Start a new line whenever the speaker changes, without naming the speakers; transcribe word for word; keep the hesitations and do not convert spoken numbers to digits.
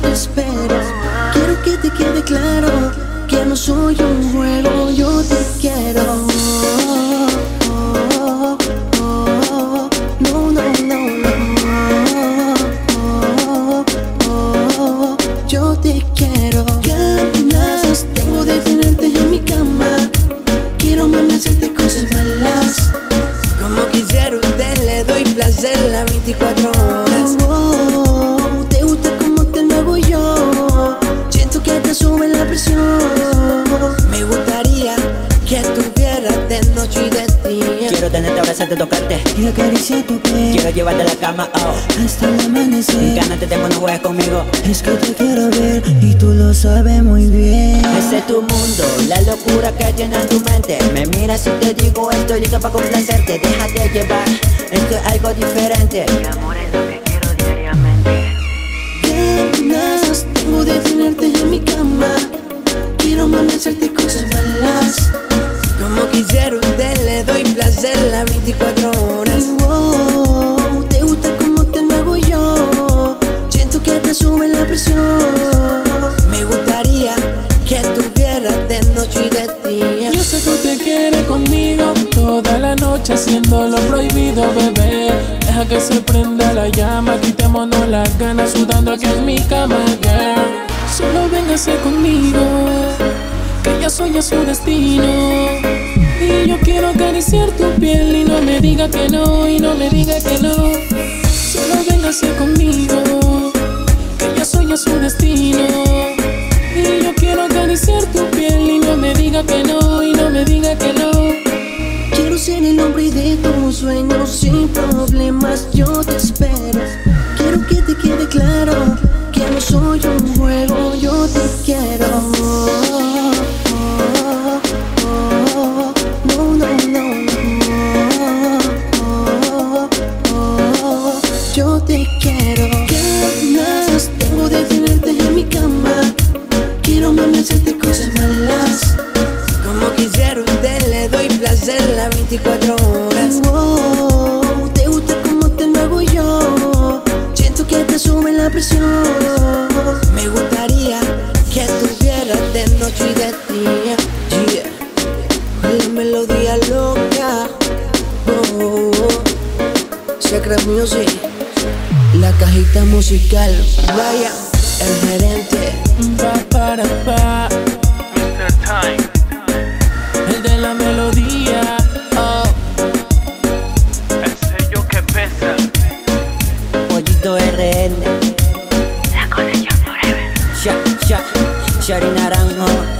te espero. Quiero que te quede claro que no soy un juego, yo te quiero. Oh, oh, oh, no, no, no, no. Oh, oh, oh, yo te quiero. Ganas tengo de tenerte en mi cama. Quiero mami hacerte cosas malas.
Como quisiera usted, le doy placer las veinticuatro horas.
Oh, oh, te gusta como te lo hago yo. Siento que te sube la presión.
Me gustaría que estuvieras de noche y de día.
Quiero tenerte, abrazarte, tocarte
Y acariciar tu piel
Quiero llevarte a la cama, oh.
hasta el amanecer.
Ganas te tengo, no juegues conmigo.
Es que te quiero ver y tú lo sabes muy bien.
Ese es tu mundo, la locura que llena tu mente. Me miras y te digo, estoy listo para complacerte. Déjate llevar, esto es algo diferente. Mi amor es lo que quiero diariamente.
Ganas tengo de tenerte en mi cama. Quiero mami hacerte cosas malas.
Como quisiera usted, le doy placer las veinticuatro horas.
Oh, te gusta como te lo hago yo. Siento que te sube la presión.
Me gustaría que estuvieras de noche y de día.
Yo sé que usted quiere conmigo toda la noche haciendo lo prohibido, bebé. Deja que se prenda la llama, quitémonos las ganas sudando aquí en mi cama, girl. Solo véngase conmigo, que ya soy a su destino. Y yo quiero acariciar tu piel y no me diga que no, y no me diga que no. Solo véngase conmigo, que ya soy a su destino. Y yo quiero acariciar tu piel y no me diga que no, y no me diga que no.
Quiero ser el hombre de tus sueños sin problemas, yo te espero. Quiero que te quede claro que no soy un juego, yo te quiero. Oh, oh, oh, no, no, no, no. Oh, oh, yo te quiero. Ganas tengo de tenerte en mi cama. Quiero mami hacerte cosas malas.
Como quisiera usted, le doy placer las veinticuatro horas.
Oh, te gusta como te lo hago yo. Siento que te sube la presión.
Me gustaría que estuvieras de noche y de día. Yeah. La melodía loca. Oh, oh, oh. Secret Music. La cajita musical. Vaya, el gerente.
Pa, para, pa. El de la melodía, oh.
El sello que pesa.
Pollito R N.
La conexión forever.
Sha, sha, Shari Naranjo.